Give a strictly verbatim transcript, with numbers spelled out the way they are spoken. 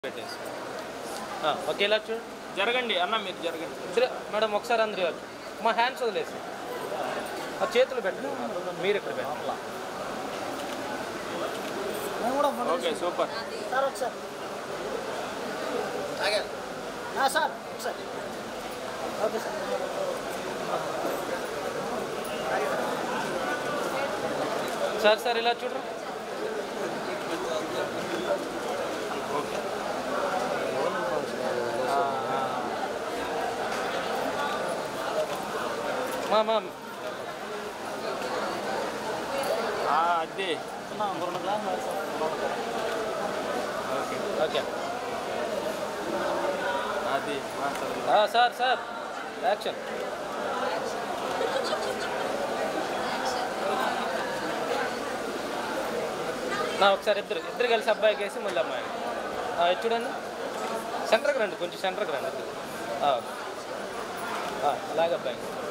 పెట్టేసి ఒకేలా చూడు జరగండి అన్న మీరు జరగండి ఇద్దరు మేడం ఒకసారి అందరూ మా హ్యాండ్స్ వదిలేసి ఆ చేతులు పెట్టండి మీరు ఇక్కడ పెట్టాలి ఓకే సూపర్ సార్ ఒకసారి సార్ ఒకసారి ఓకే సార్ సార్ సార్ ఇలా చూడరు మా అదే ఓకే ఓకే అది సార్ సార్ యాక్షన్ నా ఒకసారి ఇద్దరు ఇద్దరు కలిసి అబ్బాయికి వేసి మళ్ళీ అమ్మాయి చూడండి సెంటర్కి రండి కొంచెం సెంటర్కి రండి అలాగే అబ్బాయి